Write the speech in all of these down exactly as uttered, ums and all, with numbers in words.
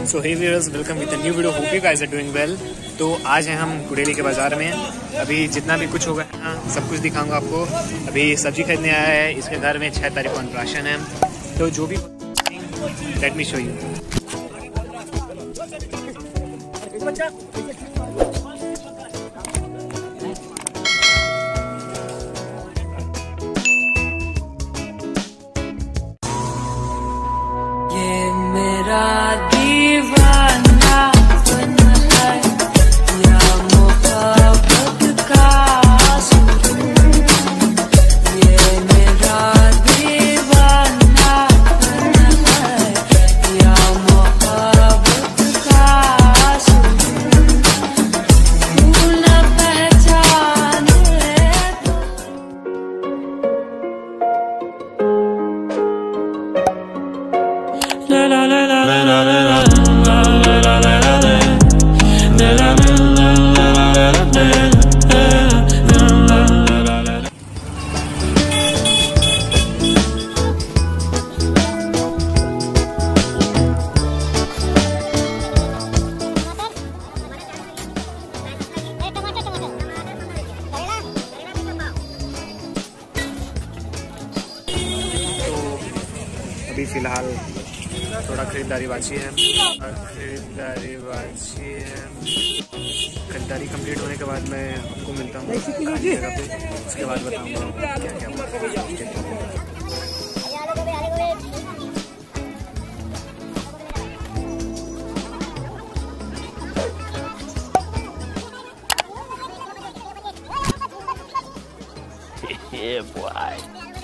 So hey viewers, welcome with a new video. Hope you guys are doing well. तो आज हैं हम कुडेली के बाजार में। अभी जितना भी कुछ होगा सब कुछ दिखाऊंगा आपको। अभी सब्जी खरीदने आया है, इसके घर में छह तारीख को अन्नप्राशन है। तो जो भी लेट मी शो यू। ये मेरा दीवाना बन है या मोहब्बत का सुरूर। ये मेरा दीवाना बन है या मोहब्बत का सुरूर। तू न पहचाने अभी फिलहाल थोड़ा खरीदारी बाकी है और खरीदारी बाकी है। खरीदारी कंप्लीट होने के बाद मैं आपको मिलता हूँ जगह पे, उसके बाद बताऊँगा क्या क्या। Yeah, boy.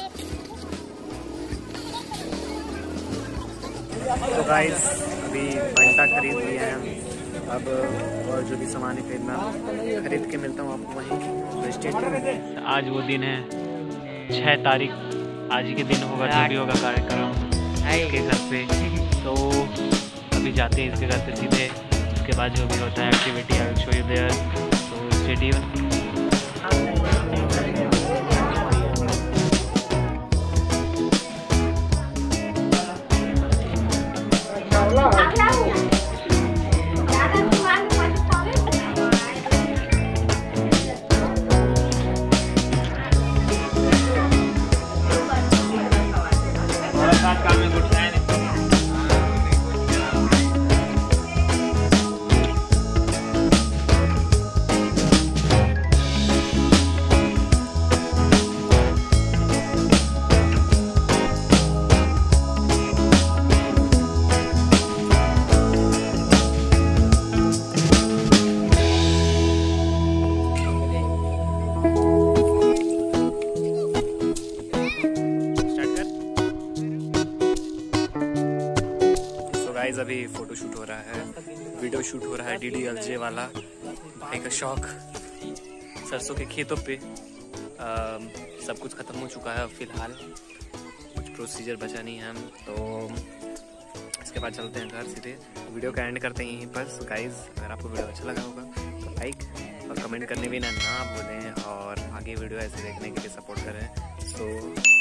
तो गाइस अभी बंटा खरीद लिया है हम। अब और जो भी सामान है खरीदना खरीद के मिलता हूँ आपको वहीं। आज वो दिन है छह तारीख। आज ही के दिन होगा जो भी होगा कार्यक्रम इसके घर पे। तो अभी जाते हैं इसके घर पे सीधे। उसके बाद जो भी होता है activity I will show you there. तो स्टे ट्यून्ड। अभी फोटो शूट हो रहा है, वीडियो शूट हो रहा है, डी डी एल जे वाला। भाई का शौक सरसों के खेतों पे। आ, सब कुछ खत्म हो चुका है फिलहाल, कुछ प्रोसीजर बचा नहीं है हम। तो इसके बाद चलते हैं घर सीधे। वीडियो का एंड करते हैं यहीं पर। सो गाइज, अगर आपको वीडियो अच्छा लगा होगा तो लाइक और कमेंट करने भी ना ना भूलें, और आगे वीडियो ऐसे देखने के लिए सपोर्ट करें। सो